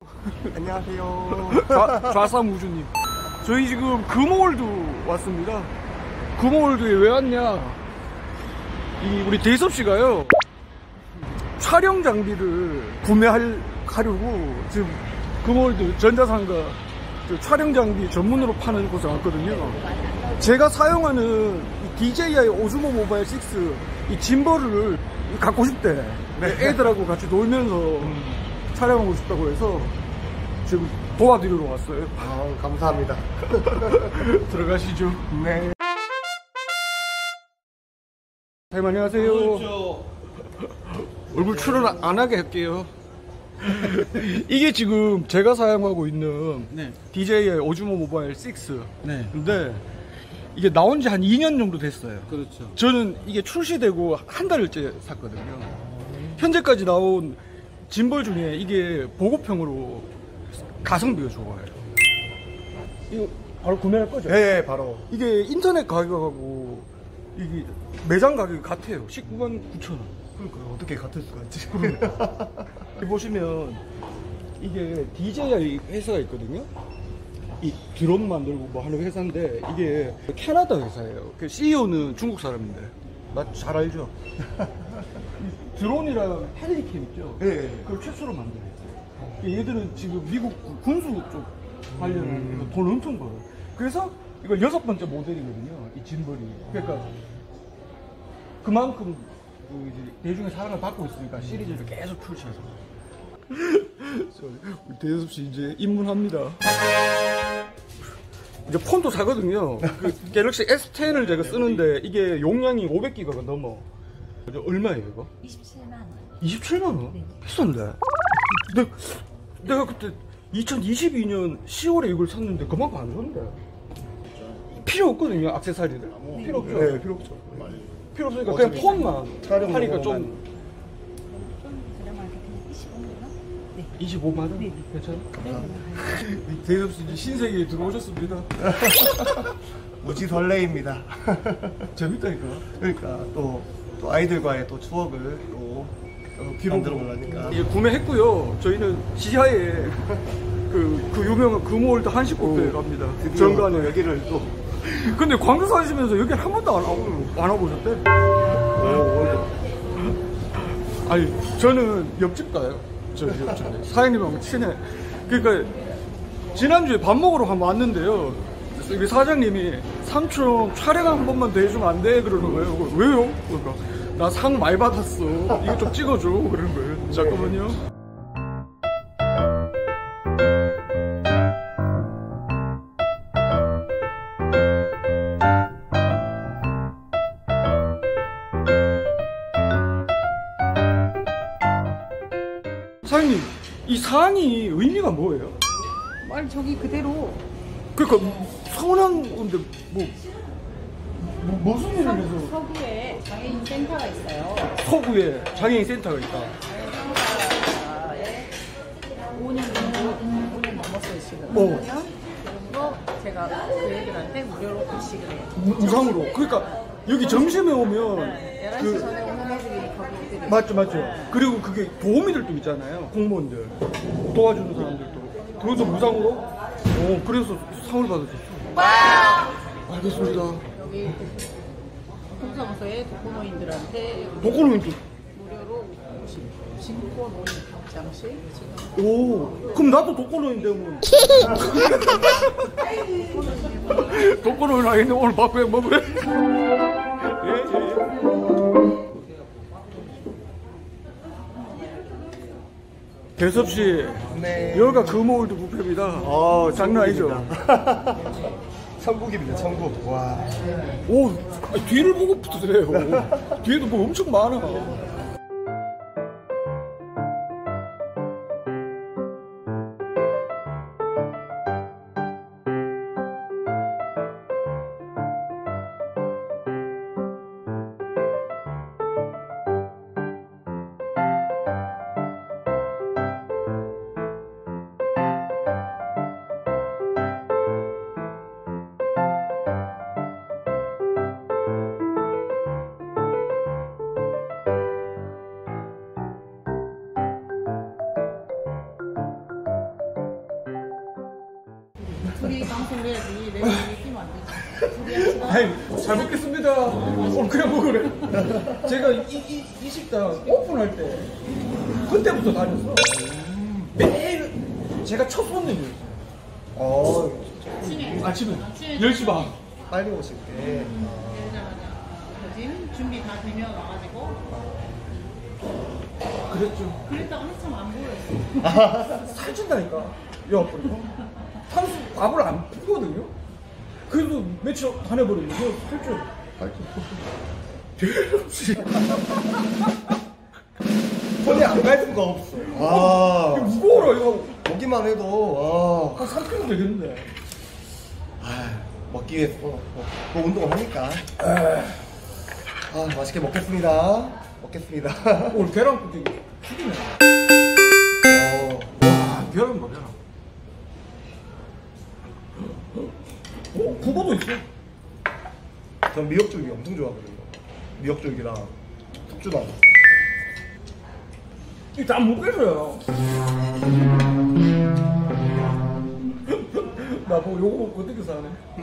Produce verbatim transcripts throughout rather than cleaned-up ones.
안녕하세요. 좌, 좌삼우주님. 저희 지금 금호월드 왔습니다. 금호월드에 왜 왔냐? 이 우리 대섭 씨가요 촬영 장비를 구매하려고 지금 금호월드 전자상가 촬영 장비 전문으로 파는 곳에 왔거든요. 제가 사용하는 디제이아이 오즈모 모바일 식스 이 짐벌을 갖고 싶대. 네. 애들하고 같이 놀면서 음. 촬영하고 싶다고 해서 지금 도와드리러 왔어요. 아, 감사합니다. 들어가시죠. 네. 사장님 안녕하세요. 그렇죠. 얼굴 출연 안 하게 할게요. 이게 지금 제가 사용하고 있는 네. 디제이아이 오즈모 모바일 식스. 네. 근데 이게 나온 지 한 이 년 정도 됐어요. 그렇죠. 저는 이게 출시되고 한 달째 샀거든요. 현재까지 나온 짐벌 중에 이게 보급형으로 가성비가 좋아요. 이거 바로 구매할 거죠? 네, 바로. 이게 인터넷 가격하고 이게 매장 가격이 같아요. 십구만 구천 원. 그러니까 어떻게 같을 수가 있지? 여기 보시면 이게 디제이아이 회사가 있거든요. 이 드론 만들고 뭐 하는 회사인데 이게 캐나다 회사예요. 그 씨이오는 중국 사람인데 나 잘 알죠? 드론이랑 헬리캠 있죠? 네. 그걸 최초로 만들어요. 얘들은 지금 미국 군수 쪽 관련해서 음. 돈 엄청 벌어요. 그래서 이걸 여섯 번째 모델이거든요. 이 짐벌이. 그러니까 그만큼 그 이제 대중의 사랑을 받고 있으니까 시리즈를 계속 출시해서. 우리 대섭 씨 이제 입문합니다. 이제 폰도 사거든요. 그 갤럭시 에스 텐을 제가 쓰는데 이게 용량이 오백 기가가 넘어. 얼마예요 이거? 이십칠만 원. 이십칠만 원? 네. 비싼데? 내가, 내가 그때 이천이십이 년 시월에 이걸 샀는데 그만큼 안 줬는데. 필요 없거든요, 액세서리들. 네. 필요 없죠. 네, 필요 없죠. 필요 없으니까 그냥 폰만 하니까 좀. 좀 저렴하게 그냥 이십오만 원? 네. 이십오만 원? 네. 괜찮아? 네. 대섭 씨 이제 신세계에 들어오셨습니다. 무지 설레입니다. 재밌다니까. 그러니까 또, 또 아이들과의 또 추억을 또 만들어 보려니까. 이제 구매했고요. 저희는 지하에 그, 그 유명한 금호월드 한식 뷔페에 갑니다. 정관에. 여기를 또. 근데 광주 사시면서 여기 한 번도 안, 와보, 안 와보셨대? 오, 아니, 저는 옆집 가요. 저 옆집에. 사장님하고 친해. 그러니까, 지난주에 밥 먹으러 한번 왔는데요. 우리 사장님이 삼촌 촬영 한 번만 더 해주면 안 돼? 그러는 거예요. 왜요? 그러니까, 나 상 많이 받았어. 이거 좀 찍어줘. 그러는 거예요. 잠깐만요. 사장님, 이 상이 의미가 뭐예요? 아니 저기 그대로 그러니까 서운한 건데 뭐, 뭐 무슨 일을 해서 서구에 장애인 센터가 있어요. 서구에 장애인 센터가 있다. 장애인 오 년 오 년 넘었어요 지금. 어. 오 년 그래서 제가 그 애들한테 무료로 급식을 해요. 우, 우상으로. 그러니까 여기 점심에 오면 네, 열한 시 그 전에 오는 애들이 거기 애들이 맞죠 맞죠. 네. 그리고 그게 도우미들도 있잖아요. 공무원들 도와주는 사람들도 그것도 무상으로. 어 그래서 상을 받으셨어. 알겠습니다. 여기 동사무소에 독거노인들한테 독거노인들. 무료로 진코노인 병장실 지금 오 그럼 나도 독거노인 되면 독거노인 아닌데 오늘 밥 그냥 먹으래. 예, 예, 예. 대섭 씨, 네. 여기가 금호월드 뷔페입니다. 어, 장난 아니죠? 천국입니다, 천국. 와. 오, 아니, 뒤를 보고 붙으세요. 뒤에도 뭐 엄청 많아. 둘이 방송을 해야지. 내가 여기 끼면 안 되지. 둘이 같이 가. 아이, 잘 먹겠습니다. 어, 그냥 먹으래. 제가 이, 이, 이 식당 오픈할 때, 그때부터 다녔어. 매일 제가 첫 손님이었어요. 어, 아침에. 아침에 아침에 열 시 반. 빨리 오실 때. 열자마자 뭐지? 준비 다 되면 와가지고 그랬죠. 그랬다가 한참 안 보였어. 살찐다니까. 여 보니까. 탄수 밥을 안 피거든요. 그래도 며칠 다녀버리니까 살쪄. 대없이. 손이 안 갈 수가 없어. 와. 무거워라 이거. 보기만 해도, 와. 한 삼 킬로그램 되겠는데. 아, 먹기 위해서 또, 또 운동을 하니까. 아, 맛있게 먹겠습니다. 먹겠습니다. 오늘 계란국이 죽이네. 어, 와, 계란 봐, 계란. 어, 국어도 있어. 전 미역줄기 엄청 좋아하거든요. 미역줄기랑 숙주나물. 이거 다 못 빼줘요. 나 뭐 요거 먹고 어떻게 사네.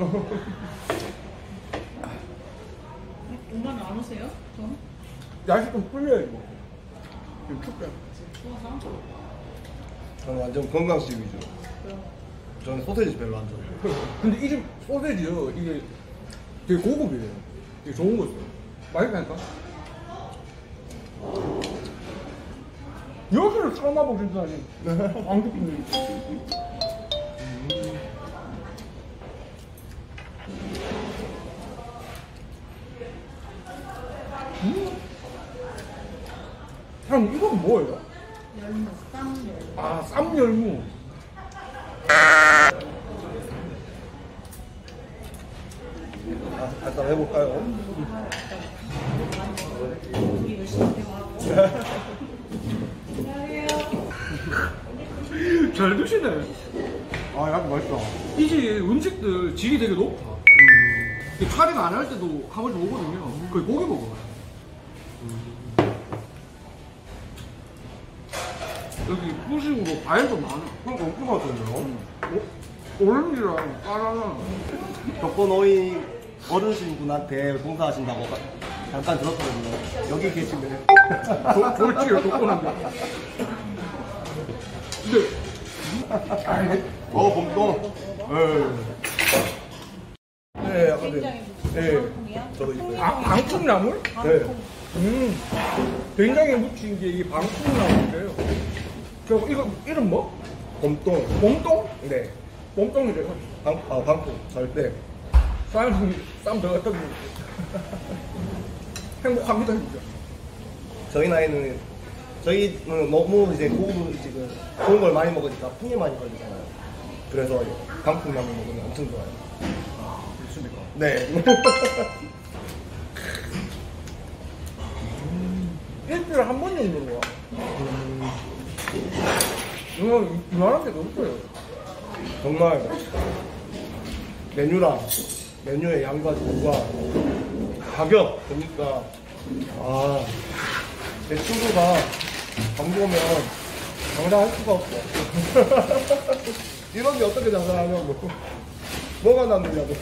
오만 안 오세요? 돈? 야식 좀 풀려야 이거. 이거 춥다. 좋아서? 저는 완전 건강식 위주. 저는 소세지 별로 안 좋아해요. 근데 이 집 소세지요, 이게 되게 고급이에요. 되게 좋은 거 있어요. 맛있다니까? 여기를 삶아 보신다니. 왕국분들이. 음. 형, 이건 뭐예요? 열무, 쌍열무. 아, 쌈열무. 아, 일단 해볼까요? 우리 열심히 대화하고. 잘 드시네. 아, 약간 맛있다. 이 집 음식들 질이 되게 높아. 음. 촬영 안 할 때도 한 번씩 오거든요. 거의 고기 먹어요. 음. 여기 후식으로 과일도 많아. 그러니까 엄청 맛있네요. 오렌지랑 바나나. 독거노인 어르신분한테 봉사하신다고 잠깐 들었거든요. 여기 계시네. 돌치를 돋보는데. 근데 어, 봄동. 네. 네, 아까 굉장히 네. 네. 방풍이야? 저도 있어요. 방, 방풍나물? 네. 음. 된장에 묻힌 게 이게 방풍나물이에요. 저 이거 이름 뭐? 봄동. 봄동? 네. 봄동이래요. 방, 아, 방풍. 절대. 쌈, 쌈 들어갔다 고 행복합니다, 진짜. 저희 나이는, 저희는 너무 이제 고급 음식을, 좋은 걸 많이 먹으니까 풍이 많이 걸리잖아요. 그래서 방풍나물 먹으면 엄청 좋아요. 아, 그렇습니까? 네. 일주일에 한 번 정도로 와. 이거 이만한 게 너무 커요. 정말 메뉴랑 메뉴의 양과 질과 가격 보니까 아, 내 친구가 광고면 장사할 수가 없어. 이런 게 어떻게 장사하냐고. 뭐가 남느냐고.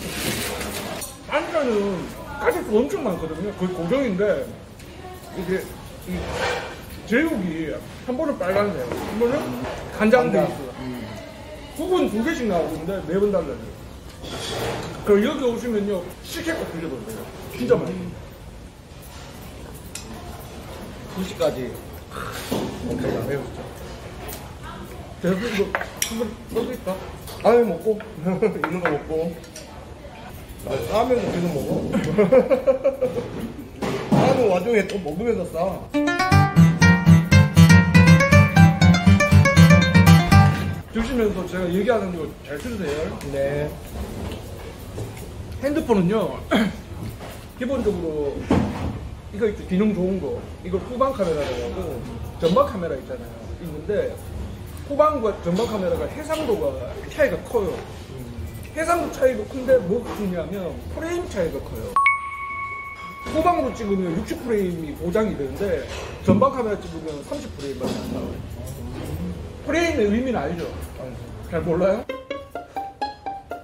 반찬은 가격도 엄청 많거든요. 거의 고정인데 이게 이 제육이 한 번은 빨간색, 한 번은 간장 베이스. 국은 두 개씩 나오는데 매번 달라요. 그럼 여기 오시면요 시킬 거 드려보세요. 진짜 맛있어요. 두 시까지 오케이, 안 해보시죠. 대표 이거 한번 써드릴까? 아유, 먹고. 있는 거 먹고. 아, 싸면 계속 먹어. 싸는 와중에 또 먹으면서 싸. 드시면서 제가 얘기하는 거 잘 들으세요. 네. 핸드폰은요 기본적으로 이거 있죠, 기능 좋은 거. 이걸 후방 카메라라고 하고 전방 카메라 있잖아요. 있는데 후방과 전방 카메라가 해상도가 차이가 커요. 해상도 차이가 큰데 뭐가 크냐면 프레임 차이가 커요. 후방으로 찍으면 육십 프레임이 보장이 되는데 전방 카메라 찍으면 삼십 프레임만 나와요. 프레임의 의미는 알죠? 잘 몰라요?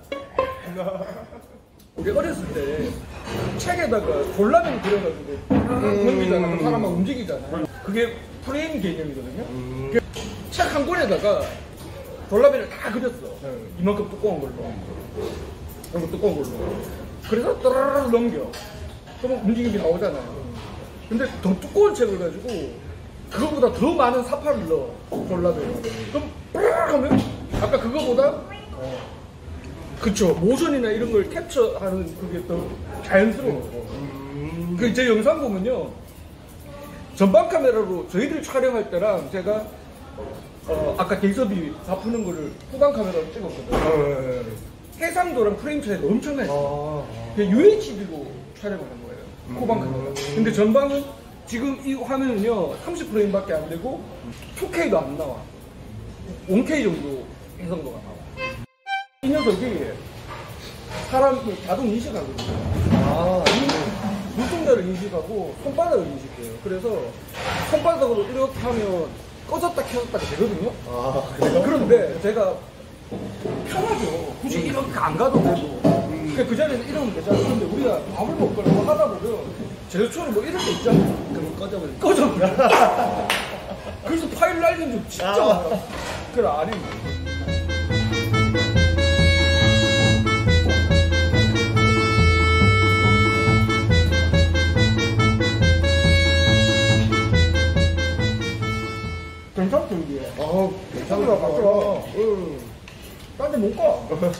우리 어렸을 때 책에다가 졸라맨 그려가지고 던지잖아. 음. 사람 막 움직이잖아. 그게 프레임 개념이거든요. 음. 책 한 권에다가 졸라맨을 다 그렸어. 음. 이만큼 두꺼운 걸로. 이만큼 두꺼운 걸로. 그래서 따라라락 넘겨. 그러면 움직임이 나오잖아요. 근데 더 두꺼운 책을 가지고 그거보다 더 많은 사파를 넣어. 졸라맨. 그럼 뿌락 하면 아까 그거보다 어. 그쵸. 모션이나 이런 걸 캡처하는 그게 더 자연스러워. 음. 그 제 영상 보면요. 전방 카메라로 저희들 촬영할 때랑 제가 어, 아까 대섭이 다 푸는 거를 후방 카메라로 찍었거든요. 어, 네, 네. 해상도랑 프레임 차이가 엄청나요. 아, 아. 유에이치디로 촬영을 한 거예요. 음. 후방 카메라. 근데 전방은 지금 이 화면은요 삼십 프레임밖에 안 되고 투 케이도 안 나와. 원 케이 정도 해상도가 나와. 이 녀석이 사람 자동 인식하거든요. 아, 눈동자를 인식하고 손바닥을 인식해요. 그래서 손바닥으로 이렇게 하면 꺼졌다 켜졌다 되거든요. 아, 그래요? 그런데 제가 편하죠. 굳이 이렇게 안 가도 되고. 음. 그 자리에서 이러면 되잖아요. 근데 우리가 밥을 먹거나 뭐 하다 보면 제스처를 뭐 이럴 때 있잖아요. 그럼 꺼져버려. 꺼져버려. 그래서 파일 날린 적 진짜 아. 많아. 그래, 안 해. 괜찮죠, 이게? 아, 괜찮다. 맞죠? 응. 딴 데 못 가.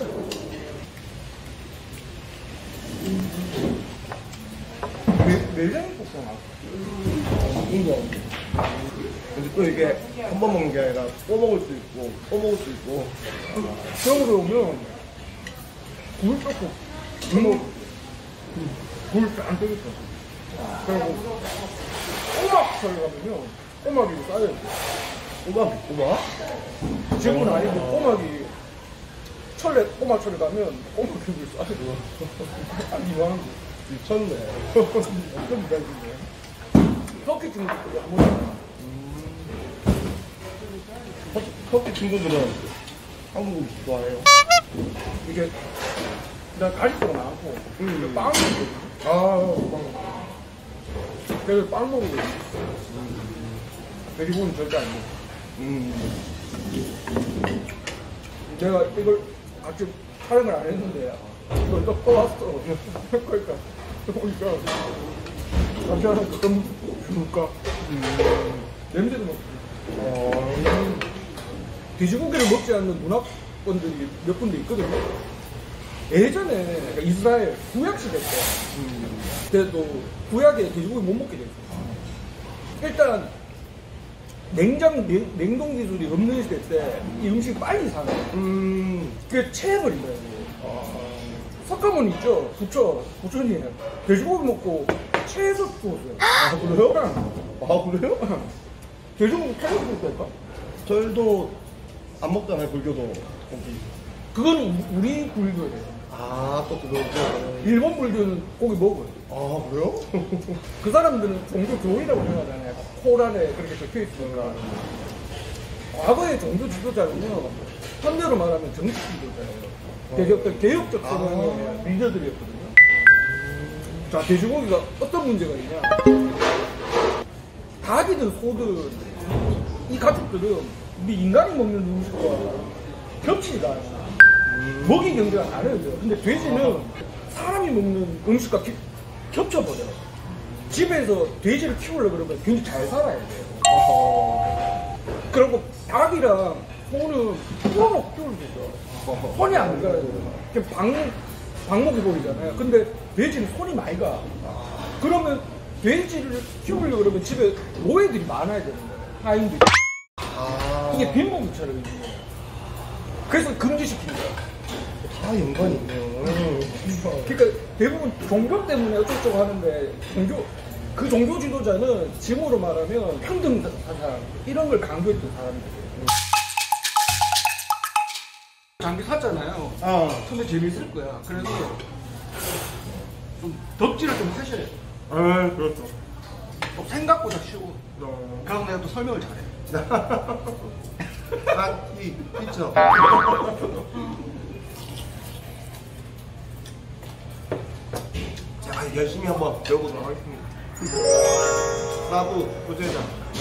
매장이 뽑잖아. 이거. 근데 또 이게 한 번 먹는 게 아니라 또 먹을 수 있고, 또 먹을 수 있고. 그러고 오면 굴 조금. 음. 굴안 되겠어. 그리고 꼬막 썰 가면요. 꼬막이 쌓여요. 꼬막이, 꼬막? 지금은 아니고 꼬막이 철에, 꼬막 철에 가면 꼬막이 쌓여요. 한 이만한 거. 미쳤네. 엄청 미달진데. 터키 친구들이 안 먹잖아. 터키 친구들은 한국 음식 좋아해요. 이게 그냥 가식도가 많고 음. 빵 먹거든요. 아, 빵. 그래서 빵 먹거든요. 돼지고기는 절대 안 먹어. 음. 내가 이걸 같이 촬영을 안 했는데 이걸 또 떠왔어. 그러니까 보니까 같이 하나 그럼 줄까? 음. 냄새도 맡고. 어. 돼지고기를 먹지 않는 문화권들이 몇 군데 있거든요. 예전에 이스라엘 구약 시대 때 음. 그때도 구약에 돼지고기 못 먹게 됐어요. 일단 냉장, 냉, 냉동 기술이 없는 시대 때 이 음식이 빨리 상해. 음. 그게 체해버린 거예요. 아. 석가모니 있죠? 부처, 부처님. 돼지고기 먹고 체해서 죽었어요. 아, 그래요? 아, 그래요? 돼지고기 체해서 죽었다니까? 저희도 안 먹잖아요, 불교도. 고기. 그건 우리 불교예요. 아, 또 그거. 일본 불교는 고기 먹어요. 아, 그래요? 그 사람들은 종교 교리라고 생각하잖아요. 코란에 그렇게 적혀 있으니까. 과거의 종교 지도자는요, 현대로 말하면 정치 지도자예요. 되게 어떤 개혁적 성향의 아. 리더들이었거든요. 음. 자, 돼지고기가 어떤 문제가 있냐. 닭이든 소든 이 가축들은 우리 인간이 먹는 음식과 겹치지가 않아요. 음. 먹이 경제가 다르죠. 근데 돼지는 사람이 먹는 음식과 기, 겹쳐버려요. 집에서 돼지를 키우려고 그러면 굉장히 잘 살아야 돼요. 어허. 그리고 닭이랑 소는 풀어놓고 키우는 거죠. 손이 안 가요. 그냥 방, 방목이 보이잖아요. 근데 돼지는 손이 많이 가. 그러면 돼지를 키우려고 그러면 집에 노예들이 많아야 되는 거예요. 하인들이. 아. 이게 빈부귀천을 있는 거예요. 그래서 금지시킨 거예요. 다 연관이 있네요. 그러니까 대부분 종교 때문에 어쩌고저쩌고 하는데 종교 그 종교 지도자는 지금으로 말하면 평등한 사람 이런 걸 강조했던 사람들이에요. 장비 샀잖아요. 아. 근데 재밌을 거야. 그래서 좀 덕질을 좀 하셔야 돼. 아, 그렇죠. 또 생각보다 쉬워. 어. 그래서 내가 또 설명을 잘해. 아, 이, 있죠. 열심히 한번 배워보도록 하겠습니다. 나도 도전자.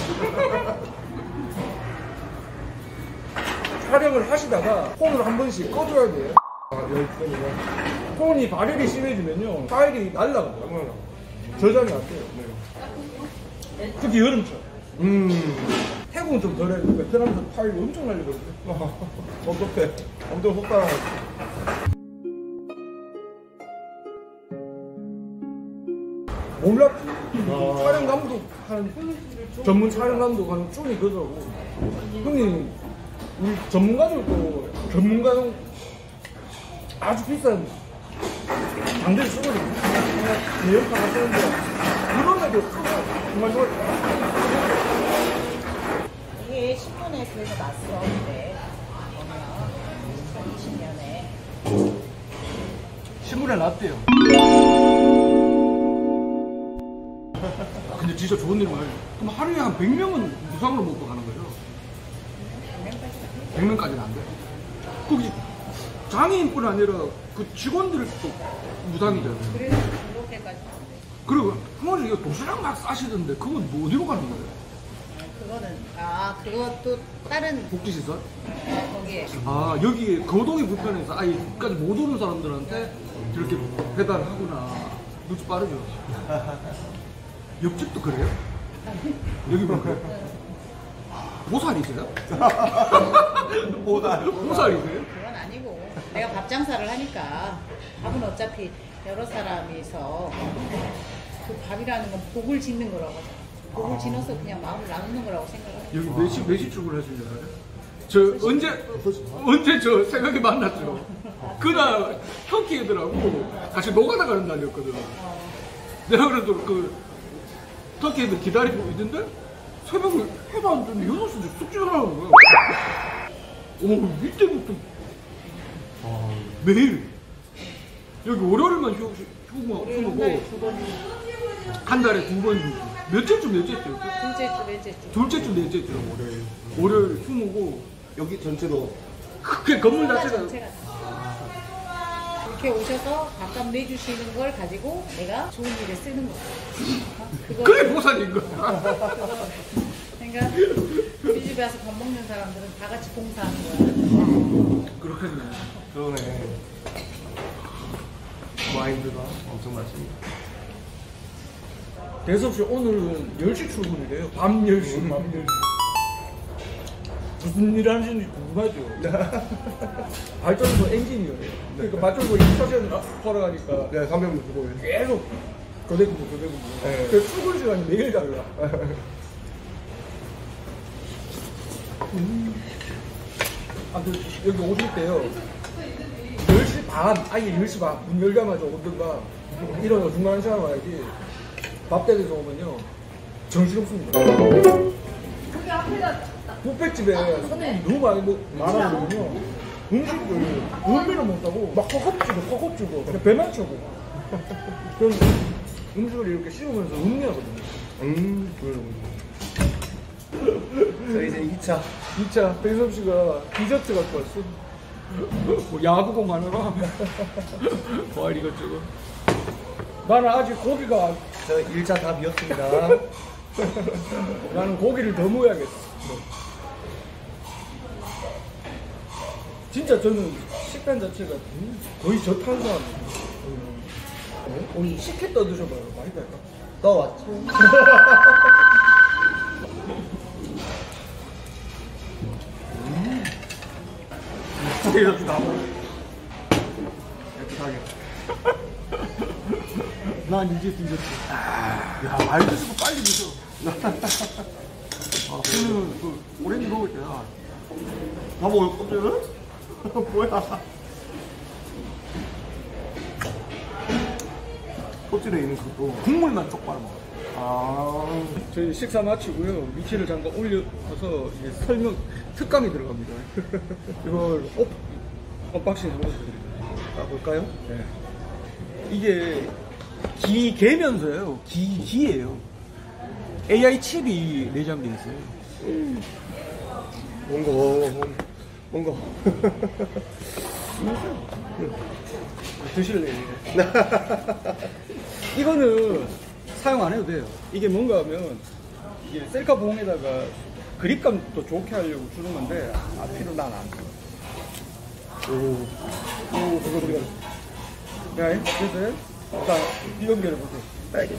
촬영을 하시다가 폰을 한 번씩 꺼줘야 돼요. 아, 열번이나 폰이 발열이 심해지면요 파일이 날라가요. 저장이 안 돼요. 네. 특히 여름철. 음. 태국은 좀 덜해도 베트남도 파일이 엄청 날리거든요. 어떡해. 엄청 속상하고. 몰랐지. 아. 촬영 감독 한 전문 촬영 감독 한 쭈이 그러더라고. 형님 우리 전문가들도 전문가용 아주 비싼 장비를 쓰거든요. 대형카가 쓰는데 그런 애도 정말 좋아요. 이게 십 년에 그래서 났어. 근데 이천이십 년에 신문에 났대요. 아, 근데 진짜 좋은 일 말이에요. 그럼 하루에 한 백 명은 무상으로 먹고 가는 거죠? 백 명까지는 안 돼. 거기 장애인뿐 아니라 그 직원들도 무상이잖아요. 그래서 그렇게까지 안 돼. 그리고 형님 이거 도시락 막 싸시던데 그건 뭐 어디로 가는 거예요? 그거는 아 그것도 다른 복지시설? 거기에 아 여기 거동이 불편해서 아예 여기까지 못 오는 사람들한테 이렇게 배달하구나. 눈치 빠르죠? 옆집도 그래요? 여기 보면 보살이세요? 보살. 보살이세요? 그건 아니고 내가 밥 장사를 하니까 밥은 어차피 여러 사람이서 그 밥이라는 건 복을 짓는 거라고 하잖아. 복을 지어서 그냥 마음을 나누는 거라고 생각해요. 여기 몇 시, 몇 시 출근하신 줄 알아요? 저 언제, 언제 저 새벽에 만났죠? 그날 터키 애들하고 같이 노가다 가는 날이었거든. 내가 그래도 그 터키 애들 기다리고 있는데 새벽에 해도 안 되는데 여섯 시인데 숙제하라는 거야. 오, 이때부터 매일 여기 월요일만 휴, 휴무, 휴무고 한 달에 두 번 휴무. 몇째쯤 몇째쯤? 둘째 주, 넷째 주. 둘째 주 넷째 주 월요일 월요일 휴무고 여기 전체도. 그 건물 자체가 전체가 다. 이렇게 오셔서 밥값 내주시는 걸 가지고 내가 좋은 일에 쓰는 거야. 어? 그거 그게 보살인 거야. 그러니까 우리 집에 와서 밥 먹는 사람들은 다 같이 봉사하는 거야. 그렇겠네. 그러네. 마인드가 엄청 맞습니다. 대섭씨 오늘은 열 시 출근이래요. 밤 열 시, 밤 열 시. 무슨 일 하시는지 궁금하죠? 발전소 엔지니어래요. 그러니까 발전소 이 차선 걸어가니까 네, 삼백 분 주고. 계속 거대 근무, 거대 근무. 네. 그 출근 시간이 매일 달라. 음. 아, 그, 여기 오실 때요. 열 시 반, 아예 열 시 반, 문 열자마자 오든가, 일어나 중간에 시간 와야지. 밥대에서 오면요. 정신없습니다. 뷔페집에 손님이 너무 많이 먹, 많아버리면요. 음식을 원비를 못하고 막 허겁지고 허겁지고 그냥 배만 쳐고. 그럼 음식을 이렇게 씹으면서 음미하거든요. 음, 그. 자, 이제 이 차. 이 차 배섭 씨가 디저트 갖고 왔어. 뭐 야구공 하느라 과일 이것저것. 나는 아직 고기가 저 일 차 다 비었습니다. 나는 고기를 더 먹어야겠어. 진짜 저는 식단 자체가 거의 저탄수화물. 어? 오늘 식혜 떠 드셔봐요. 많이 달까? 떠왔죠. 이렇게 나와. 깨끗하게. 난 이제 뒤졌지. 야, 많이 드시고 빨리 드셔. 아, 오늘 그 오렌지 먹을 때야. 다 먹을 껍질을? 뭐야? 껍질에 있는 그것도. 국물만 쪽 빨아 먹어. 아. 저희 식사 마치고요. 미치를 잠깐 올려서 이제 설명 특강이 들어갑니다. 이걸 오, 언박싱 한번 해드릴게요. 아, 볼까요? 네. 이게 기 계면서요. 기 기예요. 에이아이 칩이 내장돼 있어요. 뭔가, 뭔가. 드실래요? 이거는 사용 안 해도 돼요. 이게 뭔가 하면 이게 셀카 봉에다가 그립감도 좋게 하려고 주는 건데 앞뒤로 난 안 줘. 오, 오, 그거 우리가 야, 됐어요? 자, 비염결해 보세요. 딸기.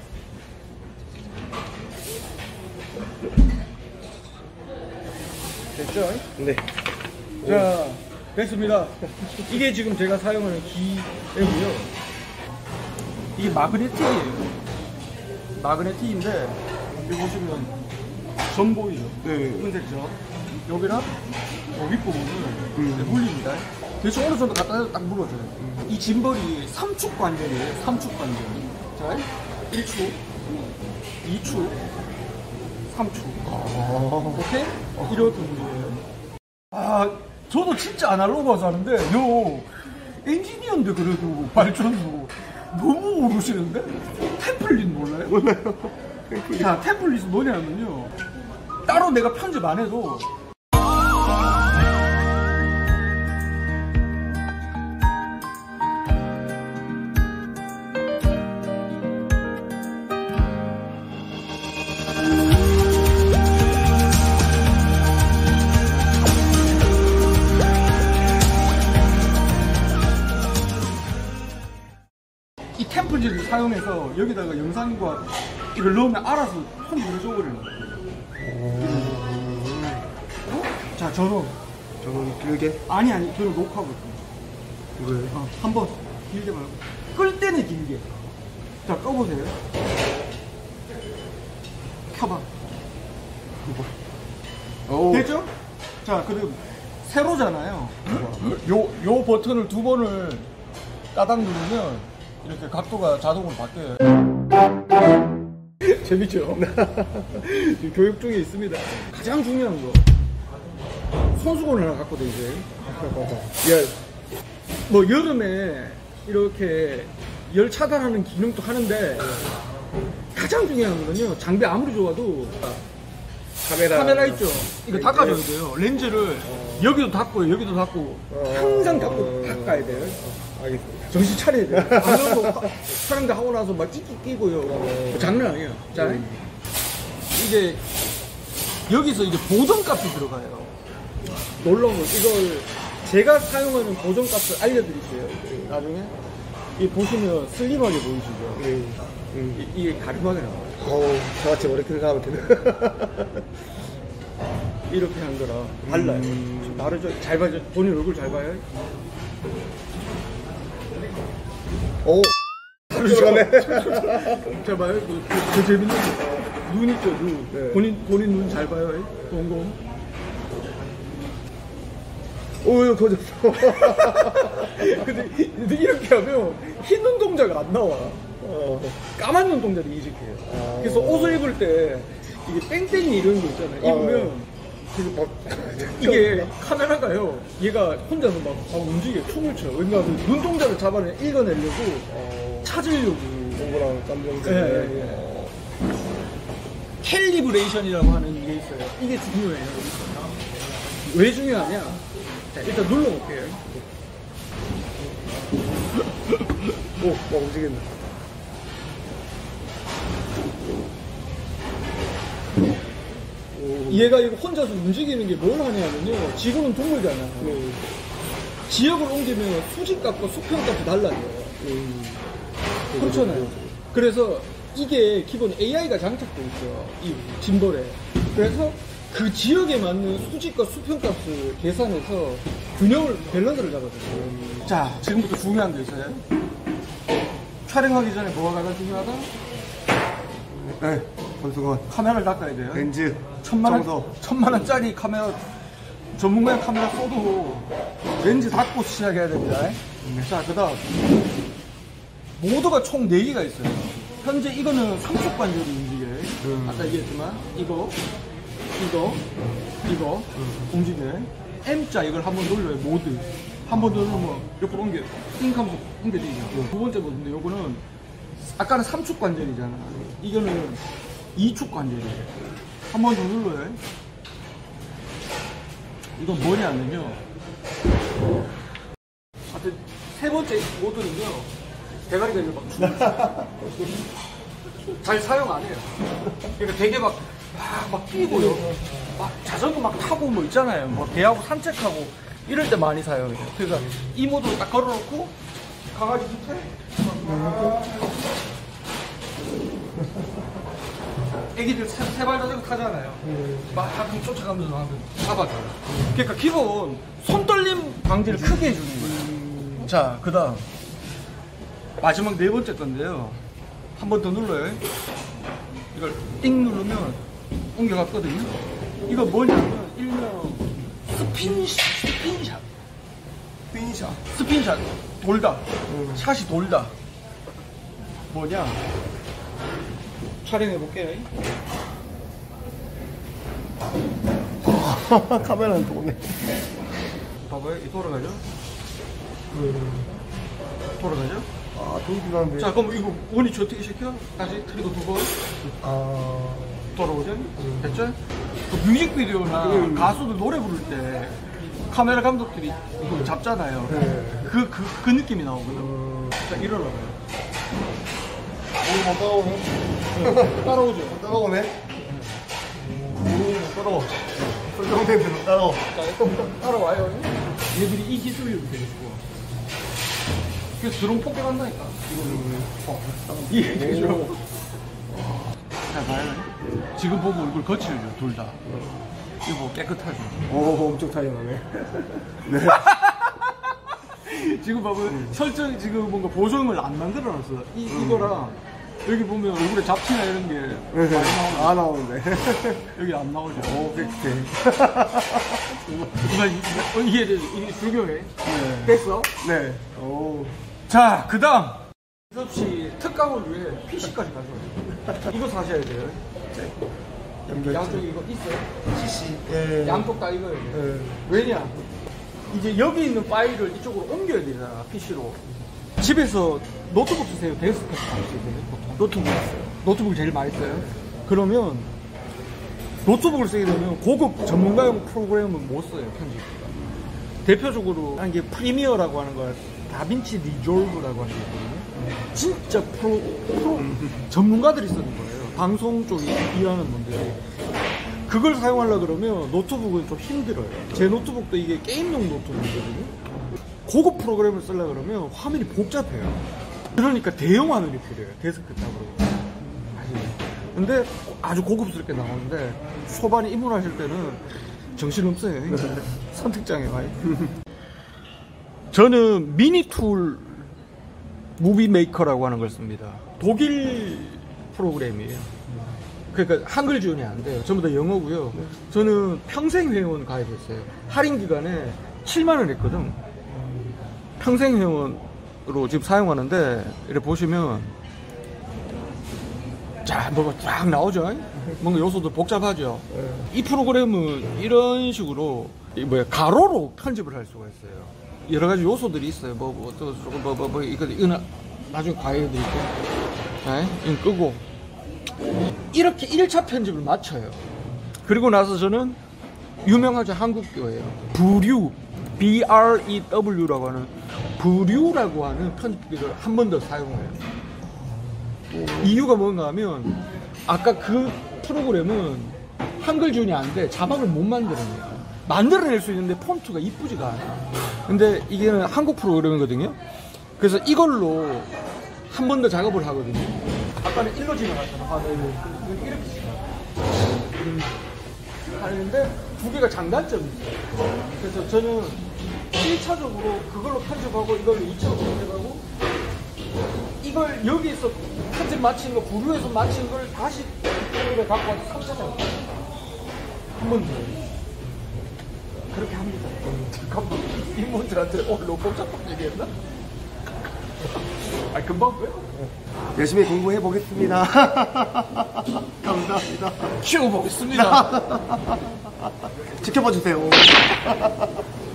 됐죠? 네. 자, 됐습니다. 이게 지금 제가 사용하는 기예고요. 이게 마그네틱이에요. 마그네틱인데 여기 보시면 점 보이죠? 네. 은색죠? 여기랑 어, 윗부분을 음. 물립니다. 대충 어느 정도 갖다 딱 물어줘요. 음. 이 짐벌이 삼축 관절이에요. 삼축 관절. 자, 일 축, 이 축, 삼 축. 아. 오케이? 이렇게 물려요. 아, 저도 진짜 아날로그에서 하는데, 요, 엔지니어인데 그래도 발전도 너무 오르시는데? 템플릿 몰라요? 몰라요. 자, 템플릿이 뭐냐면요. 따로 내가 편집 안 해도 이 템플릿을 사용해서 여기다가 영상과 이걸 넣으면 알아서 손 들어줘 버리는 거예요. 어? 자, 저는 저는 길게. 아니 아니 저는 녹화하고 있어요. 이거요? 어, 한번 길게 말고 끌 때는 길게. 자, 꺼보세요. 켜봐. 오. 됐죠? 자, 그리고 세로잖아요. 요, 요 버튼을 두 번을 따당 누르면 이렇게 각도가 자동으로 바뀌어요. 재밌죠? 지금 교육 중에 있습니다. 가장 중요한 거 손수건을 하나 갖고 다니세요. 예. 뭐 여름에 이렇게 열 차단하는 기능도 하는데 가장 중요한 거는요, 장비 아무리 좋아도 카메라. 카메라 있죠? 이거 렌즈. 닦아줘야 돼요. 렌즈를 어. 여기도 닦고 여기도 닦고 어. 항상 닦고 어. 닦아야 돼요. 알겠습니다. 정신 차려야 돼요. 안 그러면 촬영도 하고 나서 막 찌끼 끼고요. 어. 장난 아니에요. 자, 음. 이제 여기서 이제 보정값이 들어가요. 놀라운 건 이걸 제가 사용하는 보정값을 알려드릴게요. 나중에 이 보시면 슬림하게 보이시죠? 음. 음. 이, 이게 가름하게 나와요. 어우, 저같이 머리 큰 사람한테는. 이렇게 한 거라 달라요. 음. 좀 다르죠? 잘 봐요. 본인 얼굴 잘 봐요. 오. 하루 시간에. 잘 봐요. 그, 그, 그 재밌는 거. 눈 있죠, 눈. 네. 본인, 본인 눈 잘 봐요. 동공. 오, 이거 거졌어. 근데, 근데 이렇게 하면 흰 눈동자가 안 나와. 어. 까만 눈동자를 이직해요. 아. 그래서 옷을 입을 때 이게 땡땡이 이런 거 있잖아요. 입으면 지금 막. 이게 카메라가요. 얘가 혼자서 막, 막 움직여 춤을 춰. 왜냐하면 눈동자를 잡아내 읽어내려고 어. 찾으려고. 동그랑 깜정색. 예, 예. 캘리브레이션이라고 하는 게 있어요. 이게 중요해요. 왜 중요하냐? 자, 일단 눌러볼게요. 오, 막 움직인다. 오. 얘가 이거 혼자서 움직이는 게 뭘 하냐면요. 지구는 동물잖아. 네. 지역을 옮기면 수직값과 수평값이 달라요. 음. 그렇잖아요. 그래서 이게 기본 에이아이가 장착되어 있어요. 이 짐벌에. 그래서 그 지역에 맞는 수직과 수평값을 계산해서 균형을, 밸런스를 잡아줘요. 자, 지금부터 중요한 게 있어요. 촬영하기 전에 뭐가 가장 중요하다? 네, 권수건. 카메라를 닦아야 돼요. 렌즈. 천만 원, 청소. 천만 원짜리 카메라, 전문가의 카메라 써도 렌즈 닫고 시작해야 됩니다. 자, 그 다음. 모드가 총 네 개가 있어요. 현재 이거는 삼축 관절이 움직여요. 음. 아까 얘기했지만, 이거, 이거, 이거, 음. 움직여요. M자 이걸 한번 눌러요, 모드. 한 번 누르면 옆으로 옮겨요. 띵하면서 옮겨지죠. 두 번째 모드인데, 요거는, 아까는 삼축 관절이잖아. 이거는 이축 관절이에요. 한 번 더 눌러요. 이건 뭐냐면요. 하여튼 세 번째 모드는요 대가리가 이제 막 죽어요. 잘 사용 안 해요. 그러니까 되게 막 막, 막 뛰고요. 막 자전거 막 타고 뭐 있잖아요. 뭐 개하고 산책하고 이럴 때 많이 사용해요. 그러니까 이 모드로 딱 걸어놓고 강아지 밑에 애기들 세발 자전거 타잖아요. 막 가끔 쫓아가면서 하면 잡아줘요. 그러니까 기본 손떨림 방지를 크게 해주는 거예요. 자, 그 다음 마지막 네 번째 건데요. 한 번 더 눌러요. 이걸 띵 누르면 옮겨갔거든요. 이거 뭐냐면 일명 스핀샷, 스핀샷, 스핀샷. 스핀샷 돌다. 샷이 돌다. 뭐냐? 촬영해 볼게요. 카메라는 도네. 봐봐요. 이 돌아가죠? 돌아가죠? 아, 돌긴 하는데. 자, 그럼 이거 원위치 어떻게 시켜? 다시 트리거 두 번. 아. 돌아오죠? 됐죠? 그 뮤직비디오나 음. 가수들 노래 부를 때 카메라 감독들이 이거 잡잖아요. 네. 그, 그, 그 느낌이 나오거든. 음. 자, 일어나봐요. 오, 뭐 따라오네. 따라오죠? 따라오네. 오, 따라와. 설정대로 따라와. 자, 일단 따라와요. 얘들이 이 기술력이 되게 좋아. 그래서 드론 폭격한다니까. 이거는. 어, 이게 되게 좋아. 자, 봐요. 지금 보고 얼굴 거칠죠, 둘 다. 이거 뭐 깨끗하죠. 오, 엄청 차이 나네. 네. 지금 봐봐요. 설정, 지금 뭔가 보정을 안 만들어놨어. 이, 이거랑 여기 보면 얼굴에 잡티나 이런 게 많이 나오는데. 안 나오는데. 여기 안 나오죠. 오, 깨끗해. 이거, 이거, 이게, 이게 불교해. 네. 됐어? 네. 오. 자, 그 다음. 접시 특강을 위해 피씨까지 가져와요. 이거 사셔야 돼요. 연결. 양쪽 이거 있어요? 씨씨. 예. 양쪽 다 이거예요. 예. 왜냐? 이제 여기 있는 파일을 이쪽으로 옮겨야 되잖아, 피씨로. 집에서 노트북 쓰세요? 데스크톱 쓰세요? 노트북. 노트북 제일 많이 써요? 그러면 노트북을 쓰게 되면 고급 전문가용 프로그램은 못 써요, 편집기가. 대표적으로 한 게 프리미어라고 하는 거, 다빈치 리졸브라고 하는 게 있거든요. 진짜 프로, 프로 전문가들이 쓰는 거예요. 방송 쪽에 일하는 분들이. 그걸 사용하려고 그러면 노트북은 좀 힘들어요. 제 노트북도 이게 게임용 노트북이거든요. 고급 프로그램을 쓰려고 그러면 화면이 복잡해요. 그러니까 대형 화면이 필요해요. 데스크탑으로. 근데 아주 고급스럽게 나오는데 초반에 입문하실 때는 정신없어요. 선택장애 많이. 저는 미니툴 무비 메이커라고 하는 걸 씁니다. 독일 프로그램이에요. 그러니까 한글 지원이 안 돼요. 전부 다 영어고요. 저는 평생 회원 가입했어요. 할인 기간에 칠만 원 했거든. 평생 회원으로 지금 사용하는데 이렇게 보시면 자, 뭐가 쫙 나오죠. 뭔가 요소도 복잡하죠. 이 프로그램은 이런 식으로 이 뭐야 가로로 편집을 할 수가 있어요. 여러 가지 요소들이 있어요. 뭐, 뭐, 또, 뭐, 뭐, 뭐, 이거, 이거, 나중에 과외도 있고. 네? 이거 끄고. 이렇게 일 차 편집을 마쳐요. 그리고 나서 저는 유명하죠. 한국교예요. 브류, 비 알 이 더블유라고 하는, 브류라고 하는 편집기를 한 번 더 사용해요. 이유가 뭔가 하면, 아까 그 프로그램은 한글 지원이 안 돼. 자막을 못 만들어내요. 만들어낼 수 있는데 폰트가 이쁘지가 않아. 근데 이게 한국 프로그램이거든요. 그래서 이걸로 한 번 더 작업을 하거든요. 아까는 일로 지나갔잖아, 화면을. 이렇게 지나가. 하는데 두 개가 장단점이 있어요. 그래서 저는 일 차적으로 그걸로 편집하고 이걸로 이 차로 편집하고 이걸 여기서 편집 마친 거, 부류에서 마친 걸 다시 이쪽으로 갖고 와서 삼 차적으로 한 번 더. 그렇게 합니다. 잠깐만, 인문들한테 오늘 너무 복잡한 얘기했나? 아, 금방 왜? 열심히 공부해 보겠습니다. 감사합니다. 키워보겠습니다. 지켜봐 주세요.